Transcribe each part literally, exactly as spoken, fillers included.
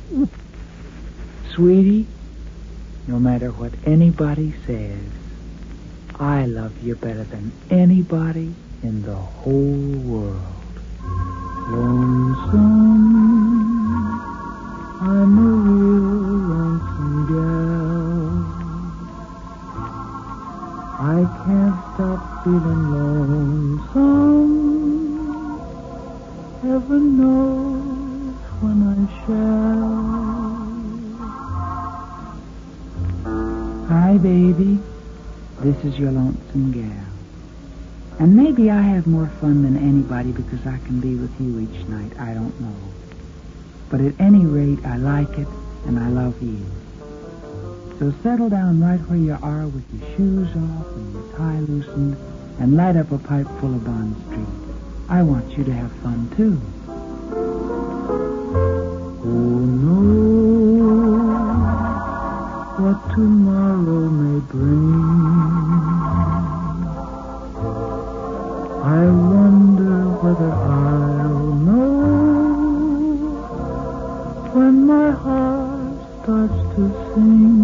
Sweetie, no matter what anybody says, I love you better than anybody in the whole world. Lonesome, I'm a real lonesome gal. I can't stop feeling lonesome. Heaven knows when I shall. Hi, baby. This is your lonesome gal. And maybe I have more fun than anybody because I can be with you each night. I don't know. But at any rate, I like it and I love you. So settle down right where you are with your shoes off and your tie loosened and light up a pipe full of Bond Street. I want you to have fun, too. Oh, no, what tomorrow may bring. I wonder whether I'll know when my heart starts to sing.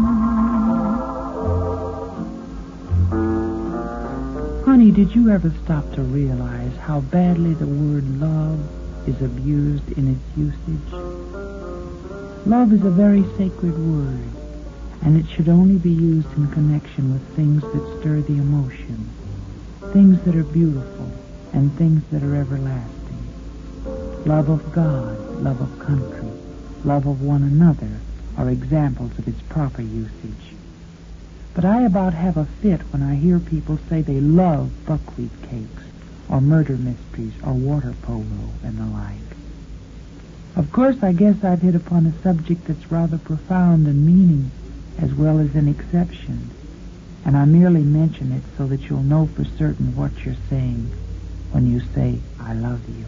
Honey, did you ever stop to realize how badly the word love is abused in its usage? Love is a very sacred word, and it should only be used in connection with things that stir the emotion, things that are beautiful, and things that are everlasting. Love of God, love of country, love of one another are examples of its proper usage. But I about have a fit when I hear people say they love buckwheat cakes, or murder mysteries, or water polo, and the like. Of course, I guess I've hit upon a subject that's rather profound in meaning, as well as in exception, and I merely mention it so that you'll know for certain what you're saying when you say, I love you.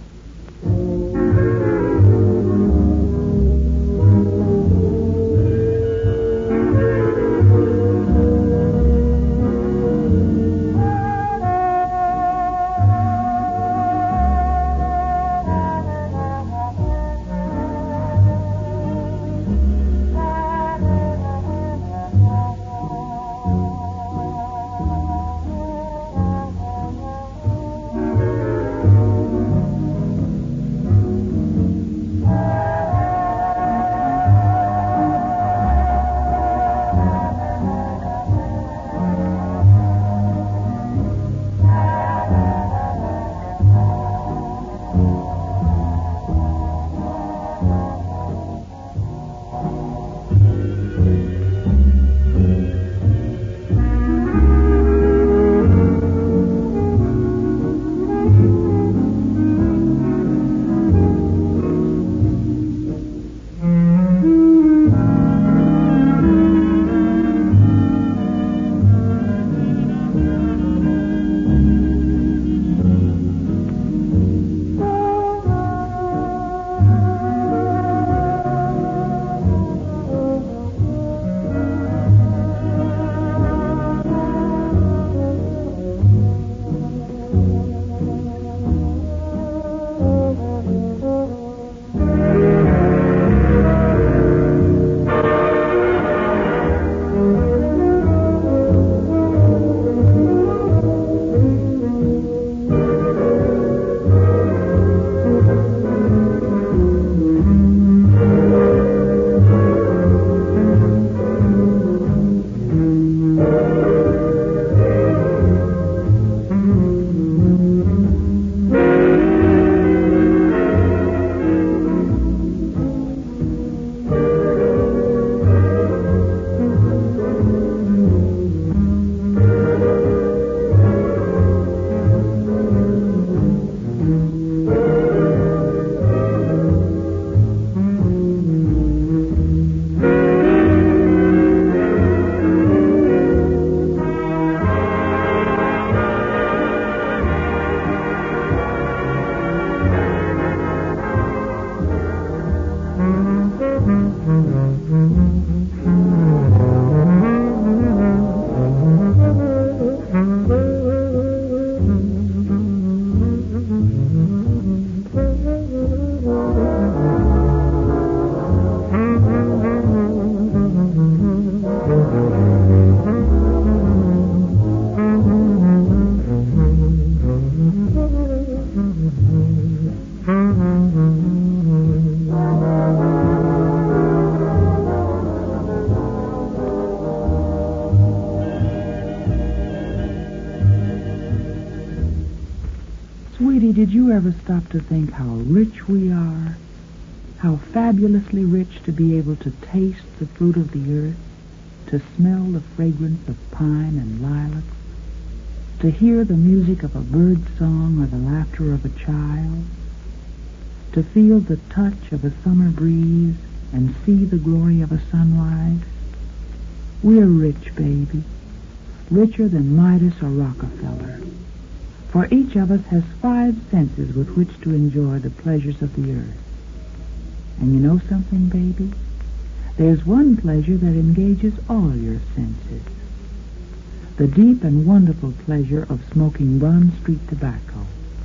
you ever stop to think how rich we are? How fabulously rich to be able to taste the fruit of the earth, to smell the fragrance of pine and lilacs, to hear the music of a bird's song or the laughter of a child, to feel the touch of a summer breeze and see the glory of a sunrise. We're rich, baby, richer than Midas or Rockefeller, for each of us has five senses with which to enjoy the pleasures of the earth. And you know something, baby? There's one pleasure that engages all your senses. The deep and wonderful pleasure of smoking Bond Street tobacco.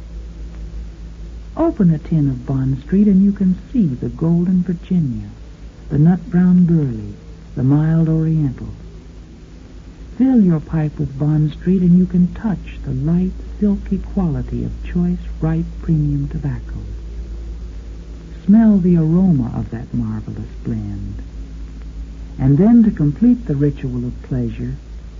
Open a tin of Bond Street and you can see the golden Virginia, the nut brown Burley, the mild Oriental. Fill your pipe with Bond Street and you can touch the light, silky quality of choice, ripe, premium tobacco. Smell the aroma of that marvelous blend. And then, to complete the ritual of pleasure,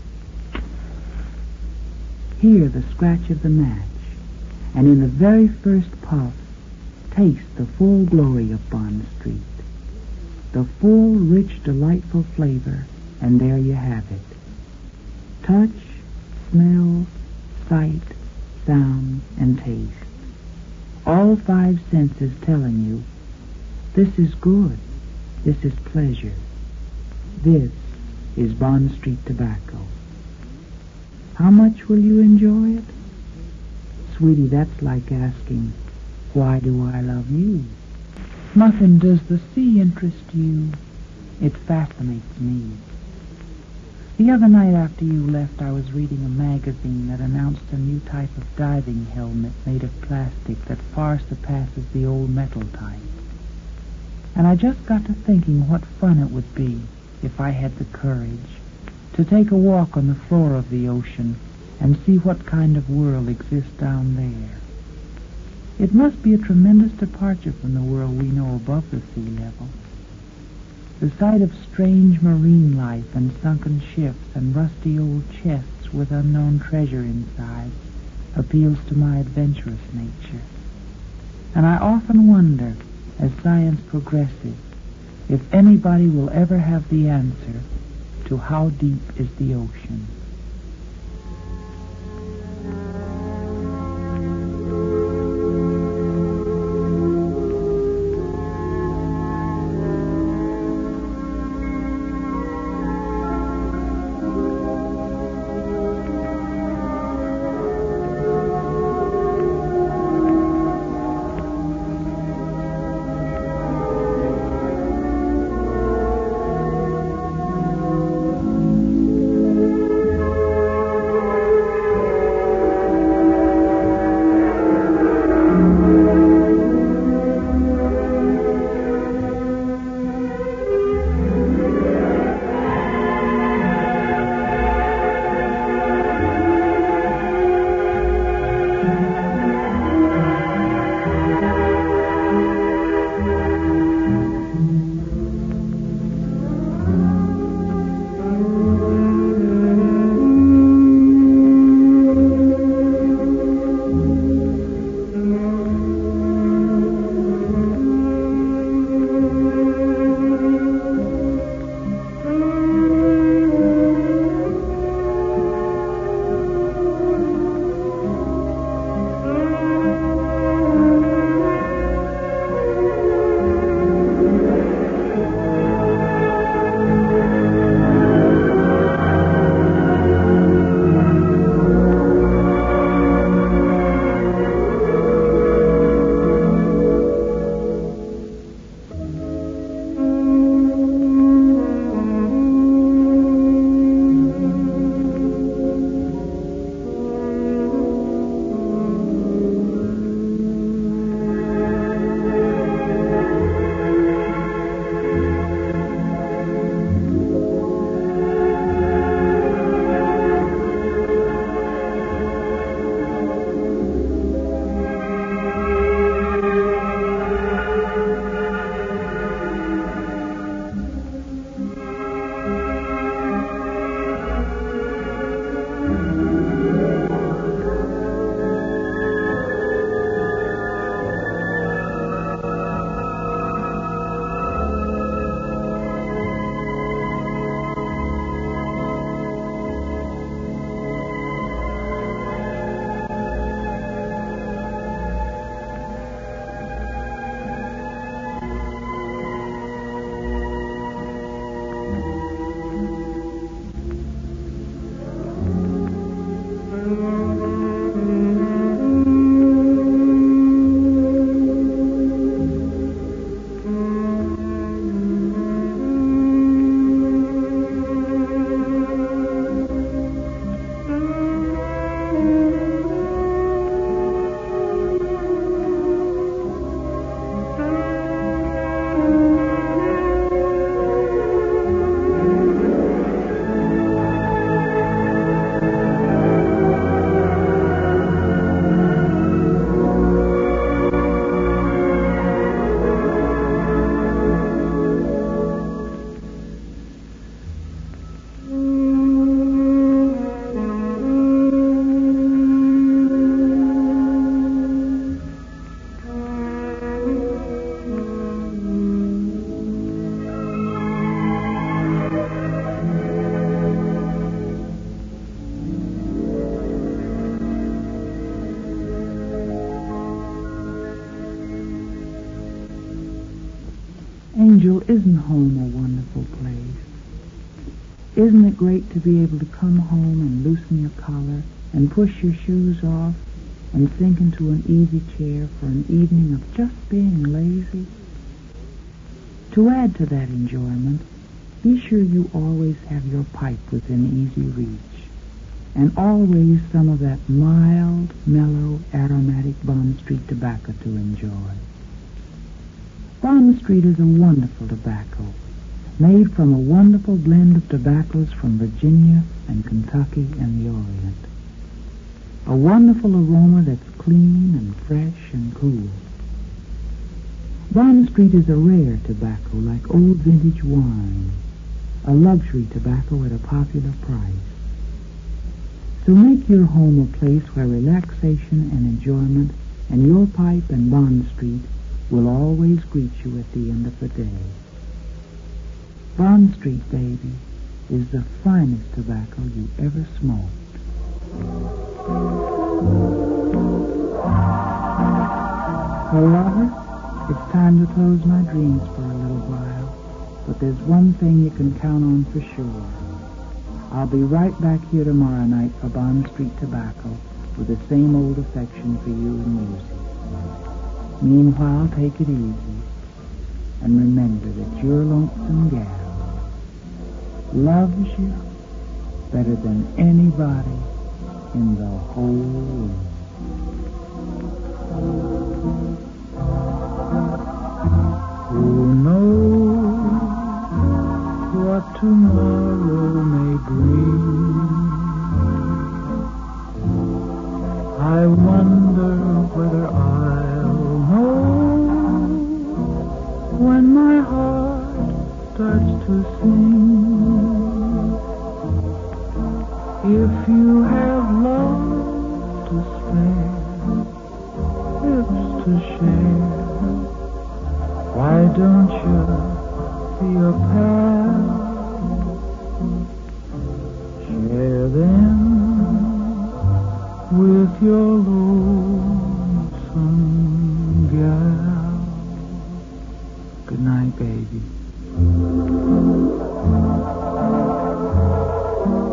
hear the scratch of the match, and in the very first puff, taste the full glory of Bond Street. The full, rich, delightful flavor, and there you have it. Touch, smell, sight, sound, and taste. All five senses telling you, this is good, this is pleasure, this is Bond Street tobacco. How much will you enjoy it? Sweetie, that's like asking, why do I love you? Muffin, does the sea interest you? It fascinates me. The other night after you left, I was reading a magazine that announced a new type of diving helmet made of plastic that far surpasses the old metal type. And I just got to thinking what fun it would be if I had the courage to take a walk on the floor of the ocean and see what kind of world exists down there. It must be a tremendous departure from the world we know above the sea level. The sight of strange marine life and sunken ships and rusty old chests with unknown treasure inside appeals to my adventurous nature. And I often wonder, as science progresses, if anybody will ever have the answer to how deep is the ocean. Angel, isn't home a wonderful place? Isn't it great to be able to come home and loosen your collar and push your shoes off and sink into an easy chair for an evening of just being lazy? To add to that enjoyment, be sure you always have your pipe within easy reach, and always some of that mild, mellow, aromatic Bond Street tobacco to enjoy. Bond Street is a wonderful tobacco, made from a wonderful blend of tobaccos from Virginia and Kentucky and the Orient. A wonderful aroma that's clean and fresh and cool. Bond Street is a rare tobacco like old vintage wine, a luxury tobacco at a popular price. So make your home a place where relaxation and enjoyment and your pipe and Bond Street will always greet you at the end of the day. Bond Street, baby, is the finest tobacco you ever smoked. Well, lover, it's time to close my dreams for a little while, but there's one thing you can count on for sure. I'll be right back here tomorrow night for Bond Street tobacco with the same old affection for you and music. Meanwhile, take it easy, and remember that your Lonesome Gal loves you better than anybody in the whole world. Who knows what tomorrow may bring? I wonder whether I'll know when my heart starts to sing. If you have love to spare, lips to share, why don't you be a pal? Share them with your lonesome gal. Good night, baby.